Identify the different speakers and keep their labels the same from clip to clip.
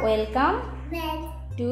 Speaker 1: Welcome to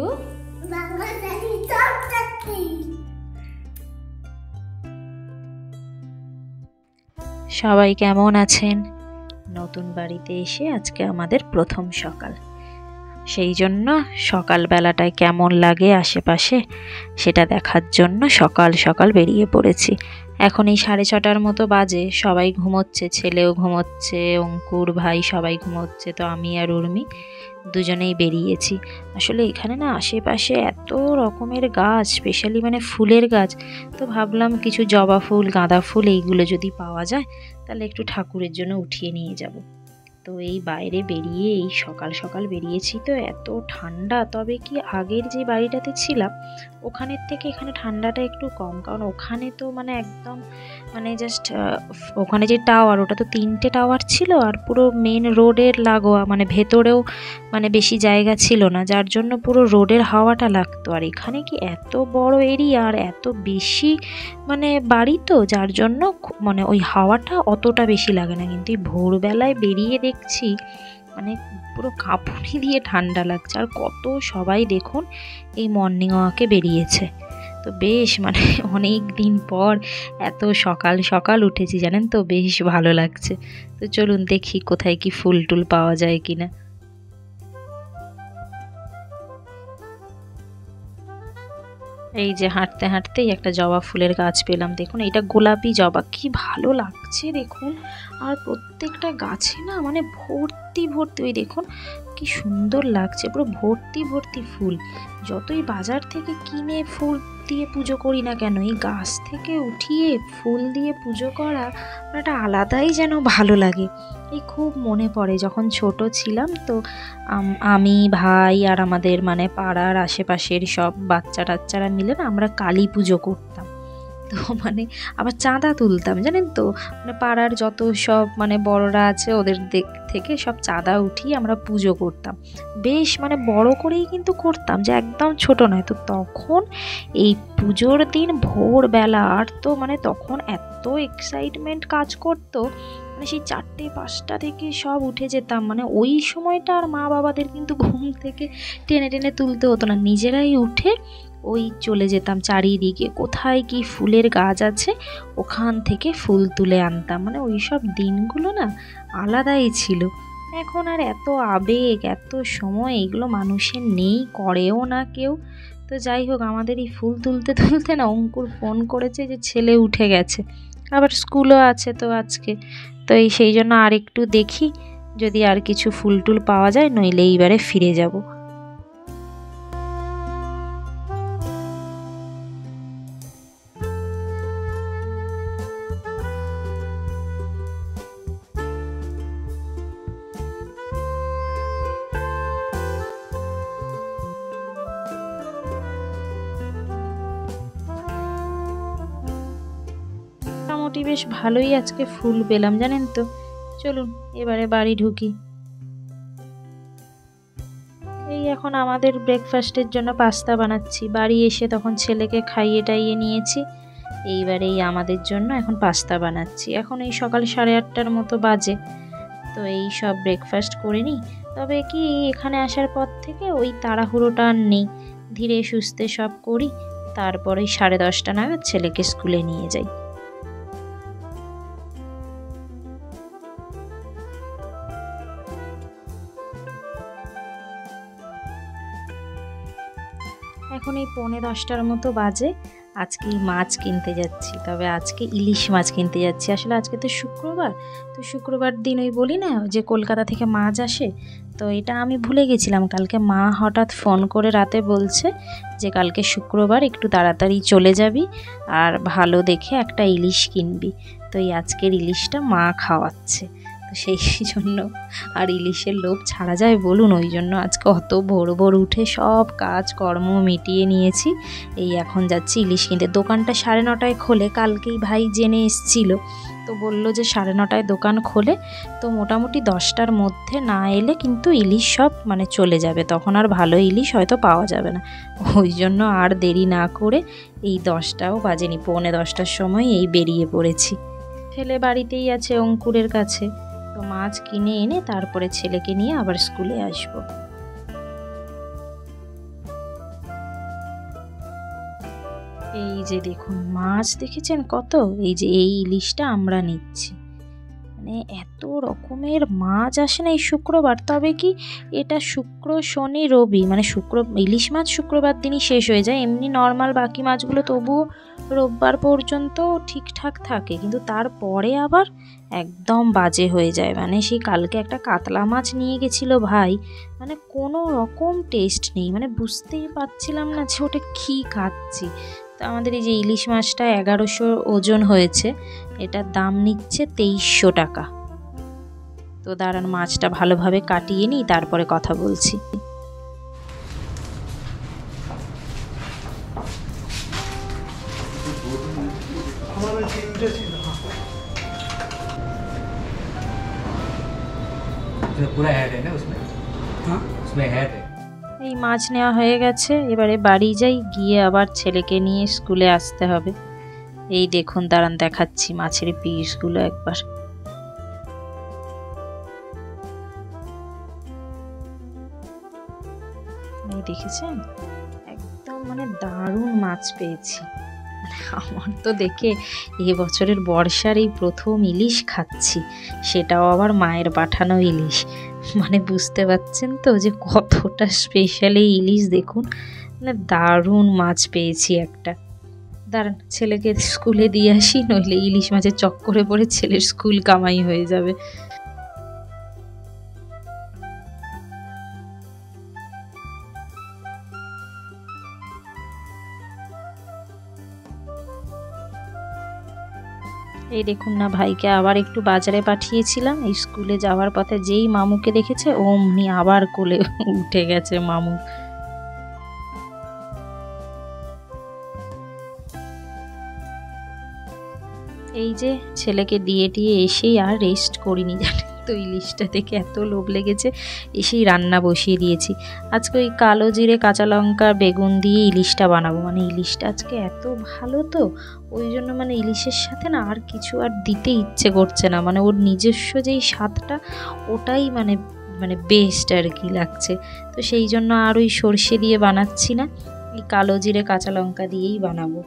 Speaker 1: সবাই কেমন আছেন? নতুন বাড়িতে এসে আজকে আমাদের প্রথম সকাল, সেই জন্য সকালবেলাটায় কেমন লাগে আশেপাশে সেটা দেখার জন্য সকাল সকাল বেরিয়ে পড়েছি। এখন এই 6:30টার মতো বাজে, সবাই ঘুমোচ্ছে, ছেলেও ঘুমোচ্ছে, অঙ্কুর ভাই সবাই ঘুমোচ্ছে, তো আমি আর উর্মি দুজনেই বেরিয়েছি। আসলে এখানে না আশেপাশে এত রকমের গাছ, স্পেশালি মানে ফুলের গাছ, তো ভাবলাম কিছু জবা ফুল, গাঁদা ফুল এইগুলো যদি পাওয়া যায় তাহলে একটু ঠাকুরের জন্য উঠিয়ে নিয়ে যাব। তো এই বাইরে বেরিয়ে এই সকাল সকাল বেরিয়েছি, তো এত ঠান্ডা। তবে কি আগের যে বাড়িটাতে ছিলাম ওখানের থেকে এখানে ঠান্ডাটা একটু কম, কারণ ওখানে তো মানে একদম মানে জাস্ট ওখানে যে টাওয়ার, ওটা তো 3টে টাওয়ার ছিল আর পুরো মেন রোডের লাগোয়া, মানে ভেতরেও মানে বেশি জায়গা ছিল না, যার জন্য পুরো রোডের হাওয়াটা লাগতো। আর এখানে কি এত বড় এরিয়া আর এত বেশি মানে বাড়ি, তো যার জন্য মানে ওই হাওয়াটা অতটা বেশি লাগে না। কিন্তু এই ভোরবেলায় বেরিয়ে দেখছি মানে পুরো কাঁপুনি দিয়ে ঠান্ডা লাগছে। আর কত সবাই দেখুন এই মর্নিং ওয়াকে বেরিয়েছে, তো বেশ মানে অনেক দিন পর এত সকাল সকাল উঠেছি জানেন তো, বেশ ভালো লাগছে। তো চলুন দেখি কোথায় কি ফুল টুল পাওয়া যায় কিনা। এই যে হাঁটতে হাঁটতেই একটা জবা ফুলের গাছ পেলাম। দেখুন এটা গোলাপি জবা, কি ভালো লাগছে দেখুন। আর প্রত্যেকটা গাছে না মানে ভর্তি ভর্তি, ওই দেখুন কি সুন্দর লাগছে, পুরো ভর্তি ভর্তি ফুল। যতই বাজার থেকে কিনে ফুল দিয়ে পুজো করি না কেন, এই গাছ থেকে উঠিয়ে ফুল দিয়ে পুজো করা একটা আলাদাই যেন ভালো লাগে। এই খুব মনে পড়ে যখন ছোট ছিলাম, তো আমি, ভাই আর আমাদের মানে পাড়ার আশেপাশের সব বাচ্চা টাচ্চারা মিলে না আমরা কালী পুজো করতাম। তো মানে আবার চাঁদা তুলতাম জানেন তো, মানে পাড়ার যত সব মানে বড়রা আছে ওদের দিক থেকে সব চাঁদা উঠিয়ে আমরা পুজো করতাম। বেশ মানে বড় করেই কিন্তু করতাম, যে একদম ছোট নয়। তো তখন এই পুজোর দিন ভোরবেলা, আর তো মানে তখন এত এক্সাইটমেন্ট কাজ করতো, মানে সেই 4টে-5টা থেকে সব উঠে যেতাম। মানে ওই সময়টা আর মা বাবাদের কিন্তু ঘুম থেকে টেনে টেনে তুলতে হতো না, নিজেরাই উঠে ওই চলে যেতাম চারিদিকে, কোথায় কি ফুলের গাছ আছে ওখান থেকে ফুল তুলে আনতাম। মানে ওই সব দিনগুলো না আলাদাই ছিল। এখন আর এত আবেগ, এত সময় এগুলো মানুষের নেই, করেও না কেউ। তো যাই হোক, আমাদের এই ফুল তুলতে তুলতে না অঙ্কুর ফোন করেছে যে ছেলে উঠে গেছে, আবার স্কুলও আছে তো আজকে। তো এই সেই জন্য আর একটু দেখি যদি আর কিছু ফুল টুল পাওয়া যায়, নইলে এইবারে ফিরে যাব। মোটামুটি বেশ ভালোই আজকে ফুল পেলাম জানেন তো। চলুন এবারে বাড়ি ঢুকি। এই এখন আমাদের ব্রেকফাস্টের জন্য পাস্তা বানাচ্ছি, বাড়ি এসে তখন ছেলেকে খাইয়ে টাইয়ে নিয়েছি, এইবারে এই আমাদের জন্য এখন পাস্তা বানাচ্ছি। এখন এই সকাল 8:30টার মতো বাজে, তো এই সব ব্রেকফাস্ট করে নিই। তবে কি এখানে আসার পর থেকে ওই তাড়াহুড়োটা আর নেই, ধীরে সুস্থে সব করি, তারপরে 10:30টা নাগাদ ছেলেকে স্কুলে নিয়ে যাই। এখন এই 9:45টার মতো বাজে, আজকে মাছ কিনতে যাচ্ছি। তবে আজকে ইলিশ মাছ কিনতে যাচ্ছি। আসলে আজকে তো শুক্রবার, তো শুক্রবার দিন ওই বলি না যে কলকাতা থেকে মাছ আসে, তো এটা আমি ভুলে গেছিলাম। কালকে মা হঠাৎ ফোন করে রাতে বলছে যে কালকে শুক্রবার একটু তাড়াতাড়ি চলে যাবি আর ভালো দেখে একটা ইলিশ কিনবি। তো এই আজকের ইলিশটা মা খাওয়াচ্ছে, তো সেই জন্য আর ইলিশের লোভ ছাড়া যায় বলুন, ওই জন্য আজকে অত ভোর ভোর উঠে সব কাজ কর্ম মিটিয়ে নিয়েছি। এই এখন যাচ্ছি ইলিশ কিনতে। দোকানটা 9:30টায় খোলে, কালকেই ভাই জেনে এসছিল, তো বলল যে 9:30টায় দোকান খোলে, তো মোটামুটি 10টার মধ্যে না এলে কিন্তু ইলিশ সব মানে চলে যাবে, তখন আর ভালো ইলিশ হয়তো পাওয়া যাবে না। ওই জন্য আর দেরি না করে এই 10টাও বাজেনি, 9:45টার সময় এই বেরিয়ে পড়েছি। ছেলে বাড়িতেই আছে অঙ্কুরের কাছে, তো মাছ কিনে এনে তারপরে ছেলেকে নিয়ে আবার স্কুলে আসবো। যে দেখুন মাছ দেখেছেন কত, এই যে এই ইলিশটা আমরা নিচ্ছি। মানে এত রকমের মাছ আসে না এই শুক্রবার, তবে কি এটা শুক্র শনি রবি, মানে ইলিশ মাছ শুক্রবার দিনই শেষ হয়ে যায়, এমনি নর্মাল বাকি মাছগুলো তবুও রোববার পর্যন্ত ঠিকঠাক থাকে, কিন্তু তারপরে আবার একদম বাজে হয়ে যায়। মানে সেই কালকে একটা কাতলা মাছ নিয়ে গেছিলো ভাই, মানে কোনো রকম টেস্ট নেই, মানে বুঝতেই পারছিলাম না যে ওটা কী খাচ্ছি। তো আমাদের এই যে ইলিশ মাছটা 1100 ওজন হয়েছে, এটার দাম নিচ্ছে 2300 টাকা। তো দাঁড়ান মাছটা ভালোভাবে কাটিয়ে নিই, তারপরে কথা বলছি। এই মাছ নেওয়া হয়ে গেছে, এবারে বাড়ি যাই, গিয়ে আবার ছেলেকে নিয়ে স্কুলে আসতে হবে। এই দেখুন দাঁড়ান দেখাচ্ছি মাছের পিসগুলো একবার। এই দেখেছেন একদম মানে দারুণ মাছ পেয়েছি। আমার তো দেখে এবছরের বর্ষার এই প্রথম ইলিশ খাচ্ছি, সেটাও আবার মায়ের পাঠানো ইলিশ। মানে বুঝতে পারছেন তো যে কতটা স্পেশাল এই ইলিশ। দেখুন মানে দারুণ মাছ পেয়েছি একটা। দাঁড়ান ছেলেকে স্কুলে দিয়ে আসি, নইলে ইলিশ মাছের চক্করে পড়ে ছেলের স্কুল কামাই হয়ে যাবে। এই দেখুন না ভাইকে আবার একটু বাজারে পাঠিয়েছিলাম, এই স্কুলে যাওয়ার পথে যেই মামুকে দেখেছে অমনি আবার কোলে উঠে গেছে মামু। এই যে ছেলেকে দিয়ে এসেই আর রেস্ট করিনি জানেন তো, ইলিশটা দেখে এত লোভ লেগেছে, এসেই রান্না বসিয়ে দিয়েছি। আজকে ওই কালো জিরে কাঁচা লঙ্কা বেগুন দিয়ে ইলিশটা বানাবো। মানে ইলিশটা আজকে এত ভালো তো, ওই জন্য মানে ইলিশের সাথে না আর কিছু আর দিতে ইচ্ছে করছে না, মানে ওর নিজস্ব যেই স্বাদটা ওটাই মানে মানে বেস্ট আর কি লাগছে। তো সেই জন্য আর ওই সর্ষে দিয়ে বানাচ্ছি না, এই কালো জিরে কাঁচা লঙ্কা দিয়েই বানাবো।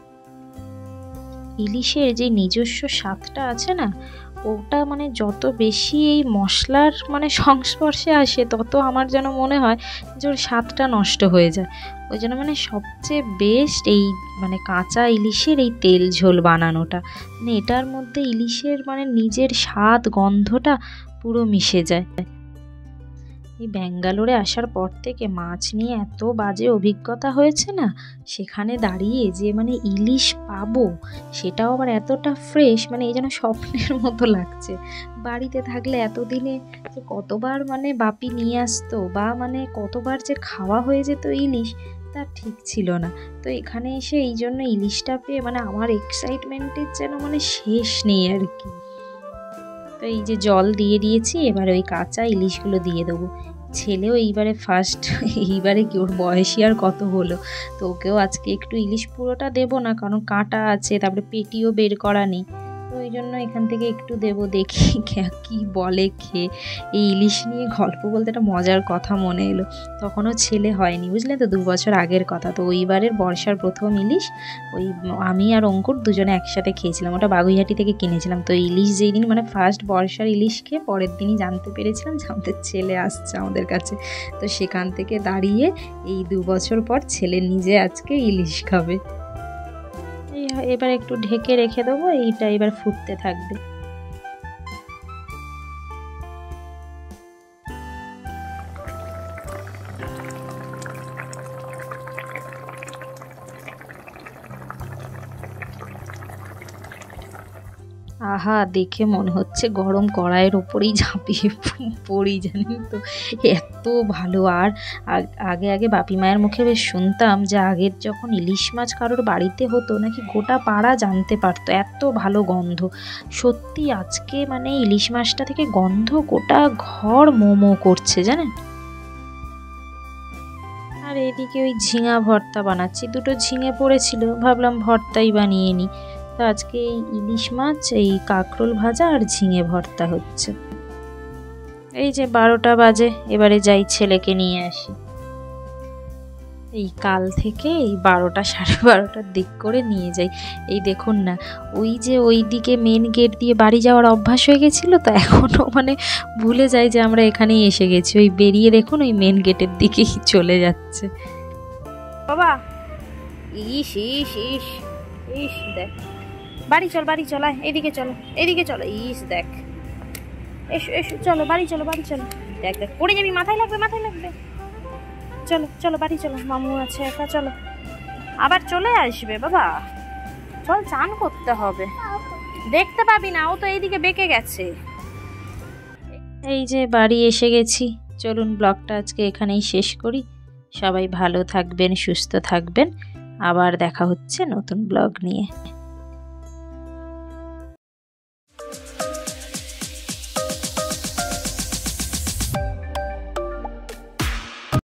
Speaker 1: ইলিশের যে নিজস্ব স্বাদটা আছে না, ওটা মানে যত বেশি এই মশলার মানে সংস্পর্শে আসে, তত আমার যেন মনে হয় যে ওর স্বাদটা নষ্ট হয়ে যায়। ওই জন্য মানে সবচেয়ে বেস্ট এই মানে কাঁচা ইলিশের এই তেল ঝোল বানানোটা, মানে এটার মধ্যে ইলিশের মানে নিজের স্বাদ গন্ধটা পুরো মিশে যায়। এই ব্যাঙ্গালোরে আসার পর থেকে মাছ নিয়ে এত বাজে অভিজ্ঞতা হয়েছে না, সেখানে দাঁড়িয়ে যে মানে ইলিশ পাবো সেটাও আবার এতটা ফ্রেশ, মানে এই যেন স্বপ্নের মতো লাগছে। বাড়িতে থাকলে এতদিনে যে কতবার মানে বাপি নিয়ে আসতো, বা মানে কতবার যে খাওয়া হয়ে যেত ইলিশ তার ঠিক ছিল না। তো এখানে এসে এই জন্য ইলিশটা পেয়ে মানে আমার এক্সাইটমেন্টের যেন মানে শেষ নেই আর কি। তো এই যে জল দিয়ে দিয়েছি, এবারে ওই কাঁচা ইলিশগুলো দিয়ে দেবো। ছেলেও এইবারে ফার্স্ট, এইবারে কি ওর বয়সী আর কত হলো, তো ওকেও আজকে একটু ইলিশ পুরোটা দেবো না, কারণ কাঁটা আছে, তারপরে পেটিও বের করা নেই, তো ওই জন্য এখান থেকে একটু দেবো, দেখি কি বলে খেয়ে। এই ইলিশ নিয়ে গল্প বলতে একটা মজার কথা মনে এলো, তখনও ছেলে হয়নি বুঝলেন তো, 2 বছর আগের কথা। তো ওইবারের বর্ষার প্রথম ইলিশ ওই আমি আর অঙ্কুর দুজনে একসাথে খেয়েছিলাম, ওটা বাগুইহাটি থেকে কিনেছিলাম। তো ইলিশ যেই দিন মানে ফার্স্ট বর্ষার ইলিশ খেয়ে পরের দিনই জানতে পেরেছিলাম যে আমাদের ছেলে আসছে আমাদের কাছে। তো সেখান থেকে দাঁড়িয়ে এই 2 বছর পর ছেলে নিজে আজকে ইলিশ খাবে। এবার একটু ঢেকে রেখে দেবো, এইটা এবার ফুটতে থাকবে। আহা দেখে মনে হচ্ছে গরম কড়াইয়ের ওপরেই ঝাঁপিয়ে পড়ি জানেন তো, এত ভালো। আর আগে আগে বাপি মায়ের মুখে বেশ শুনতাম যে আগের যখন ইলিশ মাছ কারোর বাড়িতে হতো নাকি গোটা পাড়া জানতে পারতো, এত ভালো গন্ধ। সত্যি আজকে মানে ইলিশ মাছটা থেকে গন্ধ গোটা ঘর মোমো করছে জানেন। আর এদিকে ওই ঝিঙা ভর্তা বানাচ্ছি, 2টো ঝিঙে পড়েছিল, ভাবলাম ভর্তাই বানিয়ে নিই। তো আজকে এই ইলিশ মাছ, এই কাঁকরোল ভাজা আর ঝিঙে ভর্তা হচ্ছে। এই যে 12টা বাজে, এবারে যাই ছেলেকে নিয়ে আসি। এই কাল থেকে এই 12টা 12:30টার দিক করে নিয়ে যাই। এই দেখুন না, ওই যে ওই দিকে মেন গেট দিয়ে বাড়ি যাওয়ার অভ্যাস হয়ে গেছিলো, তো এখনও মানে ভুলে যাই যে আমরা এখানেই এসে গেছি। ওই বেরিয়ে দেখুন ওই মেন গেটের দিকেই চলে যাচ্ছে। বাবা ইস ইস ইস ইস দেখ, বাড়ি চল বাড়ি চল, এদিকে চলো এদিকে চলো। ইস দেখ, এসো এসো, চলো বাড়ি চলো বাড়ি চলো। দেখ দেখ পড়ে যাবি, মাথায় লাগবে মাথায় লাগবে। চলো চলো বাড়ি চলো, মামু আছে একা, চলো। আবার চলে আসবে বাবা, চল চান করতে হবে। দেখতে পাবি না, ও তো এইদিকে বেঁকে গেছে। এই যে বাড়ি এসে গেছি। চলুন ব্লগটা আজকে এখানেই শেষ করি। সবাই ভালো থাকবেন, সুস্থ থাকবেন। আবার দেখা হচ্ছে নতুন ব্লগ নিয়ে।